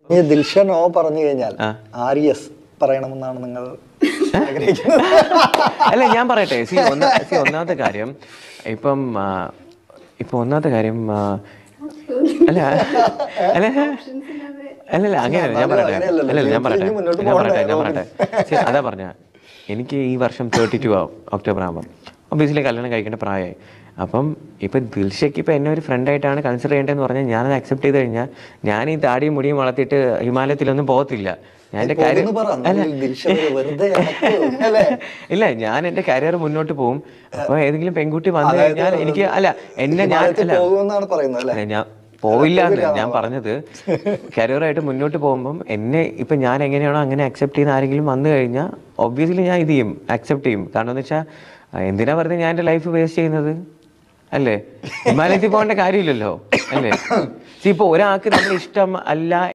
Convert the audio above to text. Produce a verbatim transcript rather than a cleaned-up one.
ഈ ദിൽഷ നോ പറഞ്ഞു കഴിഞ്ഞാൽ ആര്യസ് പറയണമെന്നാണ് നിങ്ങൾ ആഗ്രഹിക്കുന്നത്? അല്ല ഞാൻ പറയട്ടെ, സി ഒന്നാ സി ഒന്നാമത്തെ കാര്യം ഇപ്പം ഇപ്പൊ ഒന്നാമത്തെ കാര്യം അല്ല അല്ല അല്ലല്ല അങ്ങനെയല്ല, ഞാൻ പറയട്ടെ അല്ലല്ല ഞാൻ പറയട്ടെ ഞാൻ പറയട്ടെ ഞാൻ പറയട്ടെ അതാ പറഞ്ഞ എനിക്ക് ഈ വർഷം തേർട്ടി ടു ആവും ഒക്ടോബർ ആകുമ്പം. ഒബ്വിയസ്ലി കല്യാണം കഴിക്കേണ്ട പ്രായമായി. അപ്പം ഇപ്പം ദിൽഷയ്ക്ക് ഇപ്പം എന്നെ ഒരു ഫ്രണ്ടായിട്ടാണ് കൺസിഡർ ചെയ്യേണ്ടതെന്ന് പറഞ്ഞാൽ ഞാനത് അക്സെപ്റ്റ് ചെയ്ത് കഴിഞ്ഞാൽ ഞാൻ ഈ താടിയും മുടിയും വളർത്തിയിട്ട് ഹിമാലയത്തിലൊന്നും പോകത്തില്ല. ഞാൻ എൻ്റെ കാര്യം ഇല്ല ഞാൻ എൻ്റെ കരിയർ മുന്നോട്ട് പോകും. അപ്പോൾ ഏതെങ്കിലും പെൺകുട്ടി വന്നു കഴിഞ്ഞാൽ എനിക്ക് അല്ല എന്നെ ഞാൻ അല്ല ഞാൻ പോയില്ല എന്ന് ഞാൻ പറഞ്ഞത്, കരിയറായിട്ട് മുന്നോട്ട് പോകുമ്പം എന്നെ ഇപ്പം ഞാൻ എങ്ങനെയാണോ അങ്ങനെ അക്സെപ്റ്റ് ചെയ്യുന്ന ആരെങ്കിലും വന്നു കഴിഞ്ഞാൽ ഒബ്വിയസ്ലി ഞാൻ ഇത് ചെയ്യും, അക്സെപ്റ്റ് ചെയ്യും. കാരണം എന്ന് വെച്ചാൽ എന്തിനാ വെറുതെ ഞാൻ എൻ്റെ ലൈഫ് വേസ്റ്റ് ചെയ്യുന്നത് അല്ലേ? ഹിമാലയത്തിൽ പോകേണ്ട കാര്യമില്ലല്ലോ അല്ലേ? ഇപ്പോൾ ഒരാൾക്ക് നമ്മൾ ഇഷ്ടം അല്ല